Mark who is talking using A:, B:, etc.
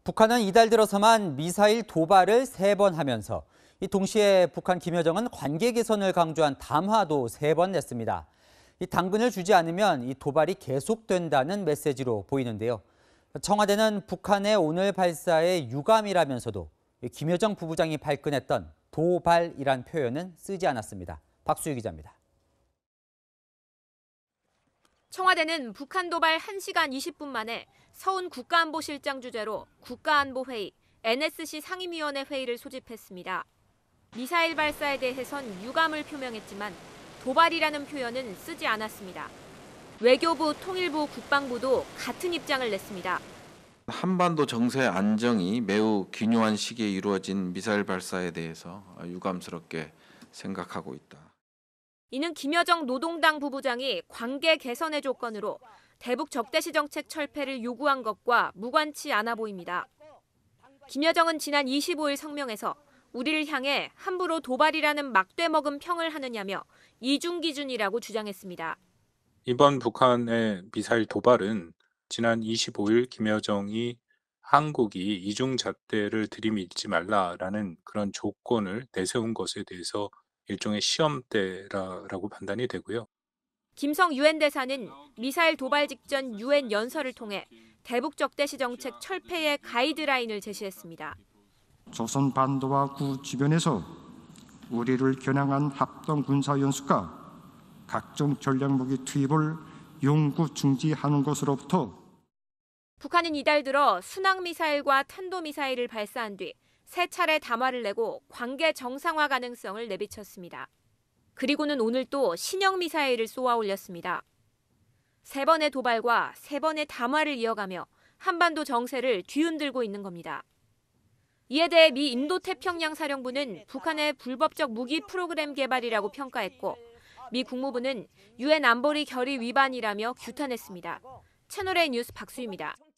A: 북한은 이달 들어서만 미사일 도발을 3번 하면서 동시에 북한 김여정은 관계 개선을 강조한 담화도 3번 냈습니다. 당근을 주지 않으면 이 도발이 계속된다는 메시지로 보이는데요. 청와대는 북한의 오늘 발사에 유감이라면서도 김여정 부부장이 발끈했던 도발이란 표현은 쓰지 않았습니다. 박수희 기자입니다.
B: 청와대는 북한 도발 1시간 20분 만에 서훈 국가안보실장 주재로 국가안보회의, NSC 상임위원회 회의를 소집했습니다. 미사일 발사에 대해선 유감을 표명했지만 도발이라는 표현은 쓰지 않았습니다. 외교부, 통일부, 국방부도 같은 입장을 냈습니다.
C: 한반도 정세 안정이 매우 기묘한 시기에 이루어진 미사일 발사에 대해서 유감스럽게 생각하고 있다.
B: 이는 김여정 노동당 부부장이 관계 개선의 조건으로 대북 적대시 정책 철폐를 요구한 것과 무관치 않아 보입니다. 김여정은 지난 25일 성명에서 우리를 향해 함부로 도발이라는 막대 먹은 평을 하느냐며 이중 기준이라고 주장했습니다.
D: 이번 북한의 미사일 도발은 지난 25일 김여정이 한국이 이중잣대를 들이밀지 말라라는 그런 조건을 내세운 것에 대해서 일종의 시험대라고 판단이 되고요.
B: 김성 유엔 대사는 미사일 도발 직전 유엔 연설을 통해 대북 적대시 정책 철폐의 가이드라인을 제시했습니다.
E: 조선 반도와 구 주변에서 우리를 겨냥한 합동 군사 연습과 각종 전략무기 투입을永구 중지하는 것으로부터
B: 북한은 이달 들어 순항미사일과 탄도미사일을 발사한 뒤 3차례 담화를 내고 관계 정상화 가능성을 내비쳤습니다. 그리고는 오늘 또 신형 미사일을 쏘아 올렸습니다. 3번의 도발과 3번의 담화를 이어가며 한반도 정세를 뒤흔들고 있는 겁니다. 이에 대해 미 인도태평양 사령부는 북한의 불법적 무기 프로그램 개발이라고 평가했고 미 국무부는 유엔 안보리 결의 위반이라며 규탄했습니다. 채널A 뉴스 박수희입니다.